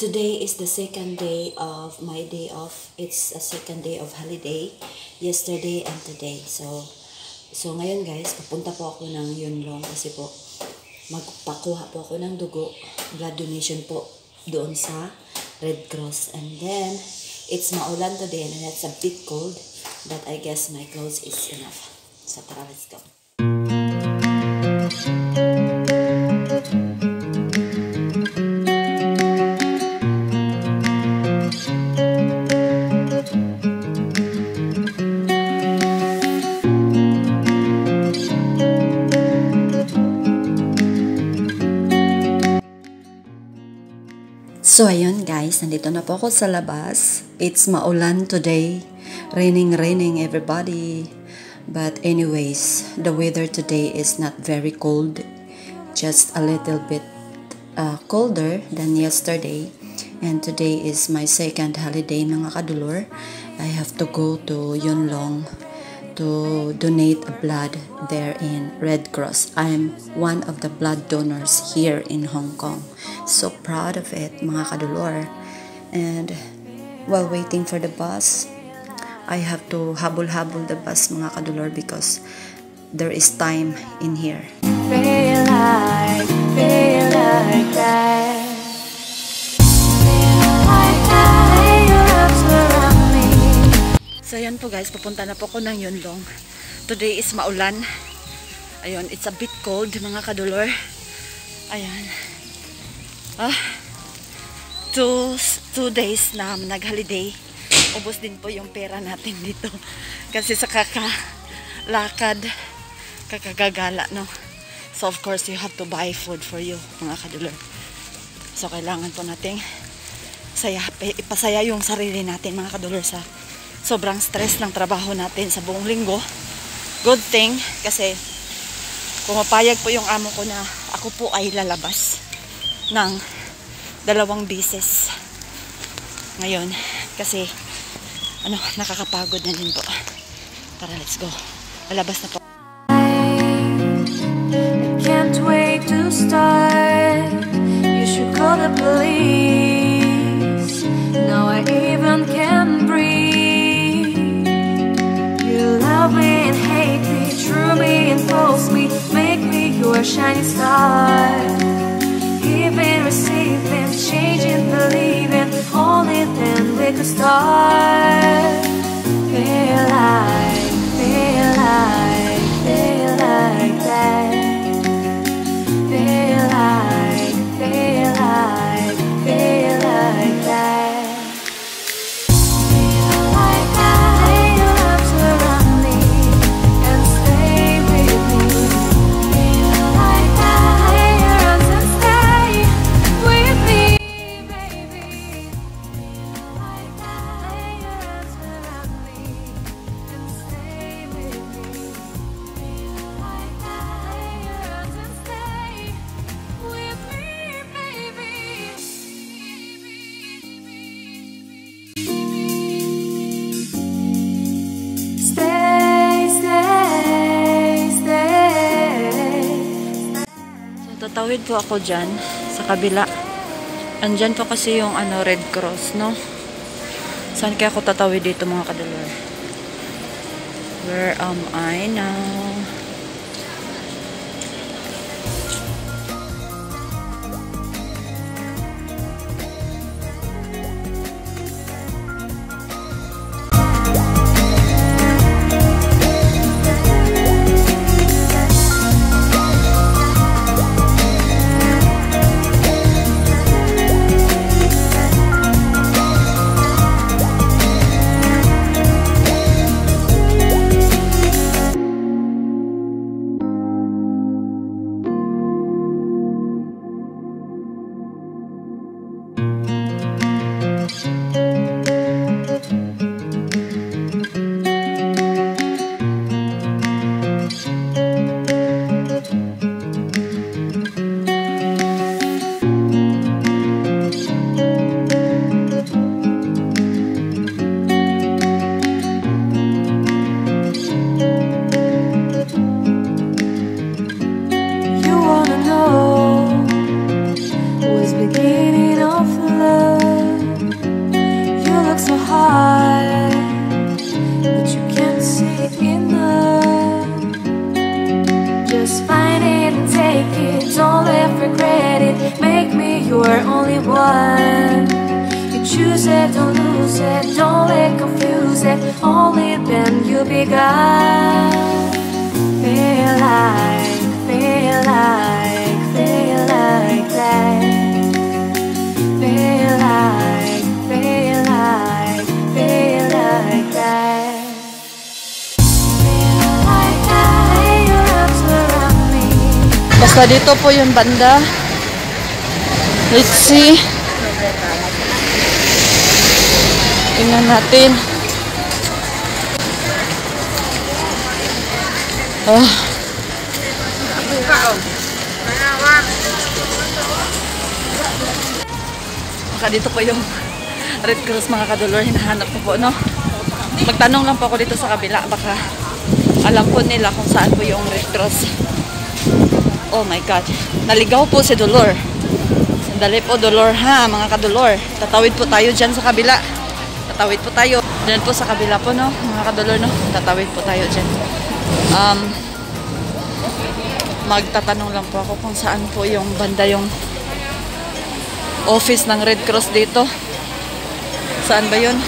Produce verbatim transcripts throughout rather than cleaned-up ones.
Today is the second day of my day off. It's a second day of holiday. Yesterday and today. So, so ngayon guys, papunta po ako ng Yunlong kasi po magpakuha po ako ng dugo. Blood donation po doon sa Red Cross. And then, it's maulan today and it's a bit cold. But I guess my clothes is enough. So tara, let's go. So, ayun guys, nandito na po ako sa labas. It's maulan today. Raining, raining everybody. But anyways, the weather today is not very cold. Just a little bit uh, colder than yesterday. And today is my second holiday mga kadolor. I have to go to Yunlong to donate blood there in Red Cross. I'm one of the blood donors here in Hong Kong. So proud of it, mga kadolor. And while waiting for the bus, I have to habol-habol the bus, mga kadolor, because there is time in here. Feel like, feel like that. Feel like that. Your arms around me. So yan po guys, papunta na po ko ng Yunlong. Today is maulan. Ayun, it's a bit cold, mga kadolor. Ayan. Ah, two, two days na nag-holiday. Ubos din po yung pera natin dito. Kasi sa kakalakad, kakagagala, no? So of course, you have to buy food for you, mga kadolor. So kailangan po nating saya, ipasaya yung sarili natin, mga kadolor, sa sobrang stress ng trabaho natin sa buong linggo. Good thing, kasi pumapayag po yung amo ko na ako po ay lalabas ng dalawang bises ngayon kasi ano, nakakapagod na din po. Tara, let's go. Lalabas na po. I can't wait to start. You should call the police. Now I even can breathe. You love me and hate me, true me and false me, make me your shining star. Giving, receiving, changing, believing, only then we could start. Feel like, feel like, feel like that. Feel like, feel like, feel like that. Feel like that. Lay your arms around me and stay with me. Feel like that. Lay your arms and stay with me, baby. Feel like that. Lay your arms around me and stay with me. Feel like that. Lay your arms and stay with me, baby. Stay, stay, stay. So, tatawid po ako dyan sa kabila. Andyan po kasi yung ano, Red Cross, no? Saan kaya ako tatawid dito, mga kadolor? Where am I now? beginning of love. it one. You choose it, don't lose it, don't let confuse it. Only then you begun. Feel like, feel like, feel like that. Feel like, feel like, feel like that. Feel like that. Lay your arms around me. Basta dito po yung banda. Let's see. Tingnan natin. Oh. Baka dito po yung Red Cross mga kadolor. Hinahanap ko po, no? Magtanong lang po ako dito sa kabila. Baka alam po nila kung saan po yung Red Cross. Oh my God. Naligaw po si Dolor. Sandali po, Dolor ha, mga kadolor. Tatawid po tayo dyan sa kabila. Tatawid po tayo. Dyan po sa kabila po, no? Mga kadolor, no? Tatawid po tayo dyan. Um, magtatanong lang po ako kung saan po yung banda yung office ng Red Cross dito. Saan ba yun?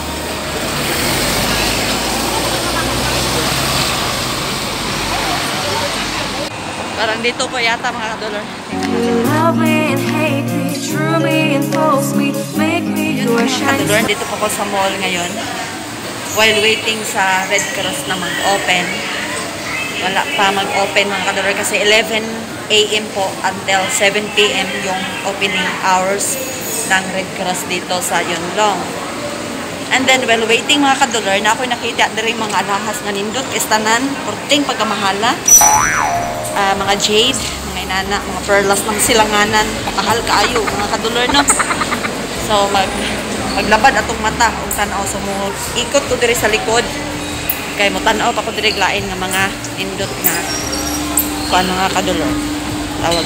Parang dito po yata mga kadolor. You love me and hate me, true me and false me, make me your shine. Kadolor, dito po ako sa mall ngayon. While waiting sa Red Cross na mag-open. Wala pa mag-open mga kadolor kasi eleven A M po until seven P M yung opening hours ng Red Cross dito sa Yunlong. And then while waiting mga kadolor, na ako'y nakita na rin mga alahas nga nindot, istanan, porting pagkamahala. Uh, mga jade, mga inana, mga perlas ng silanganan, mahal kaayo mga kadolor, no? So mag maglabad atong mata kung tanaw. So mo ikot ko diri sa likod kay mo tanaw pa ko diri lain nga mga indot nga kuan mga kadolor tawag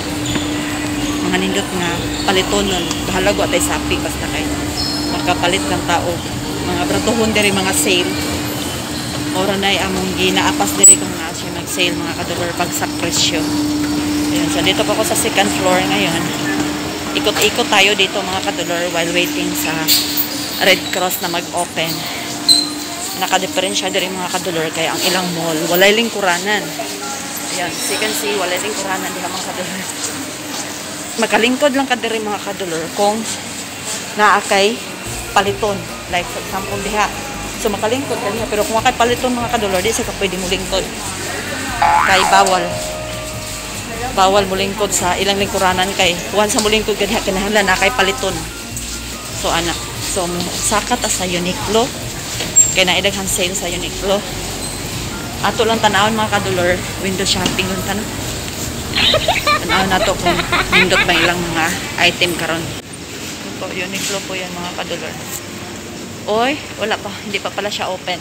mga nindot nga palitonon. Bahala go tay sapi basta kay makapalit lang tao. Mga bratuhon diri mga sale. Ora na among ginaapas diri kung na siya mag-sale mga kadolor bagsak presyo. Ayun, so dito pa ako sa second floor ngayon. Ikot-ikot tayo dito mga kadolor while waiting sa Red Cross na mag-open. Naka-diferensya diri mga kadolor kaya ang ilang mall walay lingkuranan. Ayan, so you can see walay lingkuranan diha mga kadolor. Makalingkod lang ka diri mga kadolor kung naa kay paliton. Like for example diha. So makalingkod ka diha pero kung kay paliton mga kadolor di sa ka pwede mo lingkod. Kay bawal. Bawal mo lingkod sa ilang lingkuranan kay once sa mo lingkod ka diha kinahanglan na kay paliton. So ana. So sakat sa Uniqlo. Kaya naidaghan sale sa Uniqlo. Ato lang tanawon mga kadolor, window shopping lang tanong. Tanawon nato kung nindot ba ilang mga item karon. Po Uniqlo po yan mga kadolor. Oy, wala pa, hindi pa pala siya open.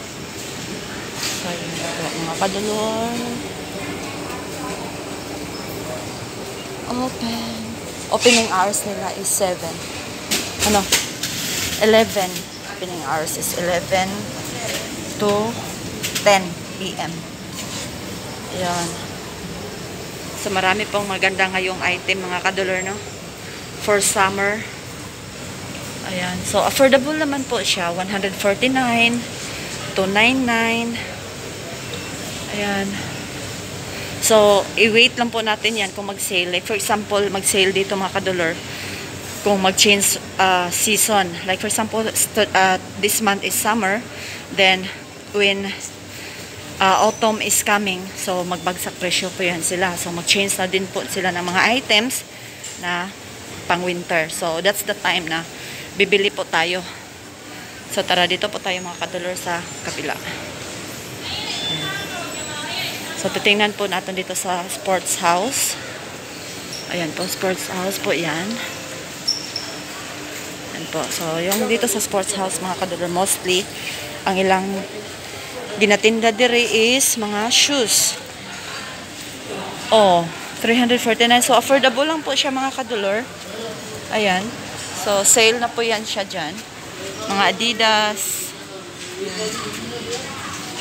So yun po mga kadolor. Open. Opening hours nila is seven. Ano? eleven. Opening hours is eleven to ten P M Ayan. So marami pong maganda ngayong item mga kadolor, no? For summer. Ayan. So affordable naman po siya. one forty-nine to ninety-nine. Ayan. So i-wait lang po natin yan kung mag-sale. Like for example, mag-sale dito mga kadolor. Kung mag-change uh, season. Like for example, uh, this month is summer. Then, when uh, autumn is coming, so magbagsak presyo po yan sila. So mag-change na din po sila ng mga items na pang winter. So that's the time na bibili po tayo. So tara dito po tayo mga kadolor sa kabila. So titingnan po natin dito sa sports house. Ayan po, sports house po yan. Po. So, yung dito sa sports house mga kadolor, mostly ang ilang ginatinda diri is mga shoes. Oh, three forty-nine. So, affordable lang po siya mga kadolor. Ayan. So, sale na po yan siya dyan. Mga Adidas.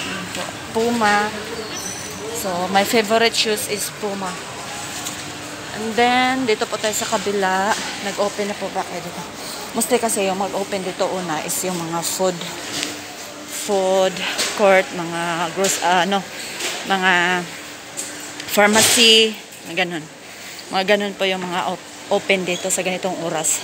Puma. So, my favorite shoes is Puma. And then, dito po tayo sa kabila. Nag-open na po ba kayo dito? Mostly kasi yung mag-open dito una is yung mga food food court, mga gross, uh, ano, mga pharmacy, na ganun. Mga ganun po yung mga op open dito sa ganitong oras.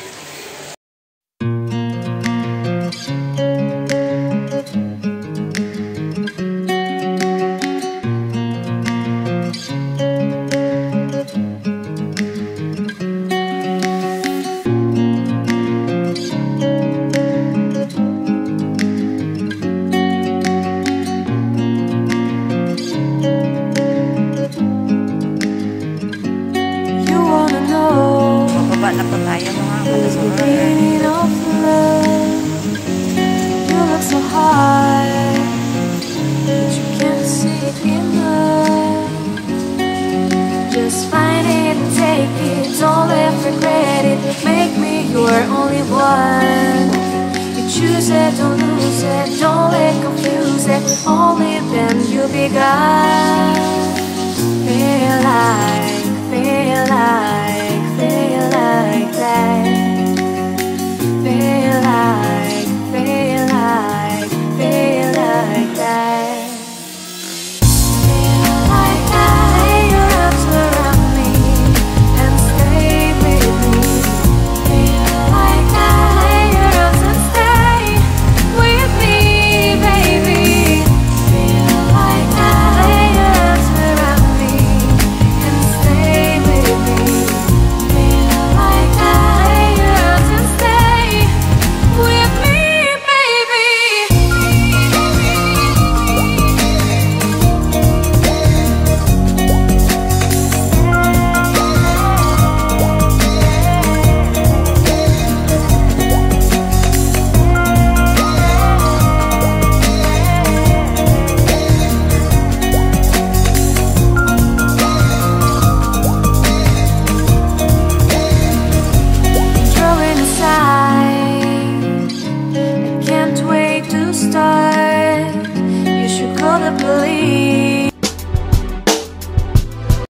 Na po tayo mga Beginning of love, you look so hard, but you can't see enough. Just find it and take it, don't let regret it. Make me your only one. You choose it, don't lose it, don't let confuse it. Only then you'll be God. Feel like, feel like, feel like that. Feel like, feel like, feel like that. Feel like that. Lay your arms around me and stay with me. Feel like that. Lay your arms and stay with me, baby. Feel like that. Lay your arms around me and stay with me. Feel like that. Lay your arms and stay with me, baby. Throwing aside, I can't wait to start. You should call the police.